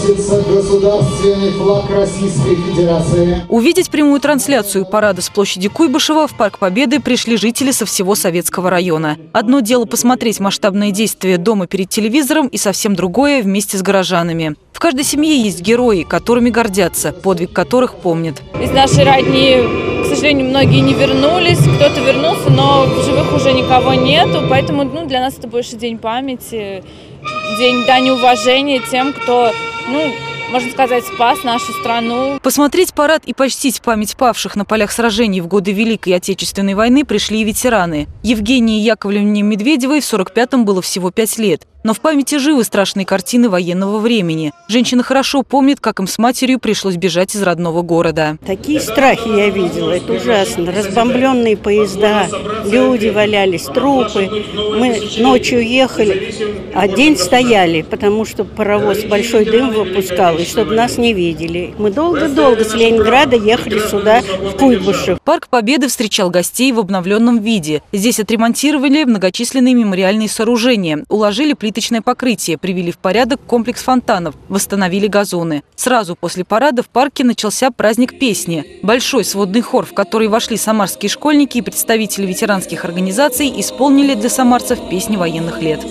развиващийся государственный флаг Российской Федерации. Увидеть прямую трансляцию парада с площади Куйбышева в Парк Победы пришли жители со всего Советского района. Одно дело посмотреть масштабные действия дома перед телевизором и совсем другое вместе с горожанами. В каждой семье есть герои, которыми гордятся, подвиг которых помнят. Из нашей родни, к сожалению, многие не вернулись, кто-то вернулся, но в живых уже никого нету, поэтому для нас это больше день памяти, день дани уважения тем, кто, можно сказать, спас нашу страну. Посмотреть парад и почтить память павших на полях сражений в годы Великой Отечественной войны пришли и ветераны. Евгении Яковлевне Медведевой в 45-м было всего 5 лет. Но в памяти живы страшные картины военного времени. Женщина хорошо помнит, как им с матерью пришлось бежать из родного города. Такие страхи я видела, это ужасно. Разбомбленные поезда, люди валялись, трупы. Мы ночью ехали, а день стояли, потому что паровоз большой дым выпускал, и чтобы нас не видели. Мы долго-долго с Ленинграда ехали сюда, в Куйбышев. Парк Победы встречал гостей в обновленном виде. Здесь отремонтировали многочисленные мемориальные сооружения, уложили плиточное покрытие, привели в порядок комплекс фонтанов, восстановили газоны. Сразу после парада в парке начался праздник песни. Большой сводный хор, в который вошли самарские школьники и представители ветеранских организаций, исполнили для самарцев песни военных лет.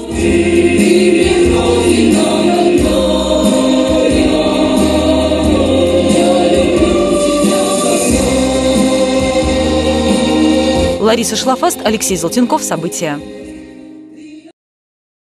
Лариса Шлафаст, Алексей Золотенков. События.